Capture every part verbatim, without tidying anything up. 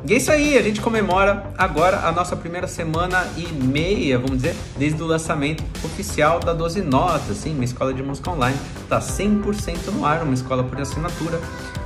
E é isso aí, a gente comemora agora a nossa primeira semana e meia, vamos dizer, desde o lançamento oficial da doze notas, sim, uma escola de música online, tá cem por cento no ar, uma escola por assinatura,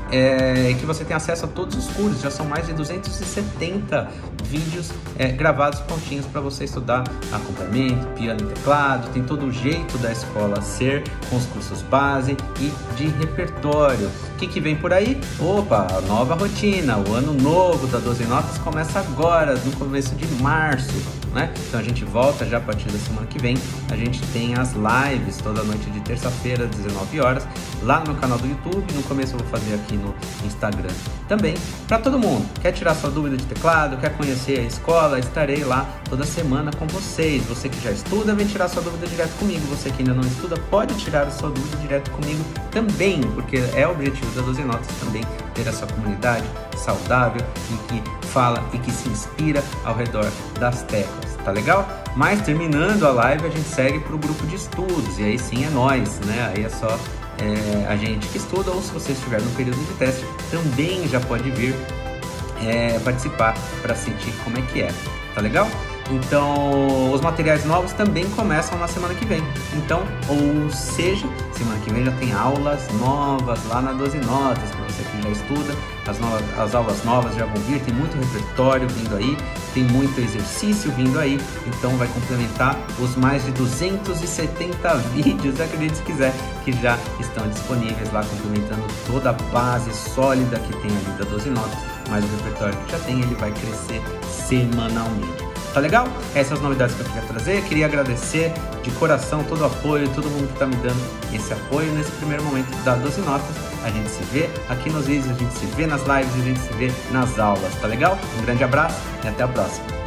é, que você tem acesso a todos os cursos, já são mais de duzentos e setenta vídeos é, gravados prontinhos para você estudar acompanhamento, piano e teclado, tem todo o jeito da escola ser, com os cursos base e de repertório. O que, que vem por aí? Opa, a nova rotina, o ano novo da doze notas começa agora, no começo de março, né? Então a gente volta já a partir da semana que vem, a gente tem as lives toda noite de terça-feira, às dezenove horas, lá no meu canal do YouTube, no começo eu vou fazer aqui no Instagram também, para todo mundo. Quer tirar sua dúvida de teclado, quer conhecer a escola, estarei lá toda semana com vocês. Você que já estuda, vem tirar sua dúvida direto comigo. Você que ainda não estuda, pode tirar a sua dúvida direto comigo também, porque é o objetivo da doze notas também, ter essa comunidade saudável e que fala e que se inspira ao redor das teclas, tá legal? Mas terminando a live, a gente segue para o grupo de estudos, e aí sim é nós, né? Aí é só é, a gente que estuda, ou se você estiver no período de teste, também já pode vir é, participar para sentir como é que é, tá legal? Então, os materiais novos também começam na semana que vem. Então, ou seja, semana que vem já tem aulas novas lá na doze notas, para você que já estuda. As, novas, as aulas novas já vão vir, tem muito repertório vindo aí, tem muito exercício vindo aí. Então, vai complementar os mais de duzentos e setenta vídeos, acredite se quiser, que já estão disponíveis lá, complementando toda a base sólida que tem ali da doze notas. Mas o repertório que já tem, ele vai crescer semanalmente. Tá legal? Essas são as novidades que eu queria trazer. Queria agradecer de coração todo o apoio, todo mundo que está me dando esse apoio nesse primeiro momento da doze notas. A gente se vê aqui nos vídeos, a gente se vê nas lives, a gente se vê nas aulas, tá legal? Um grande abraço e até a próxima.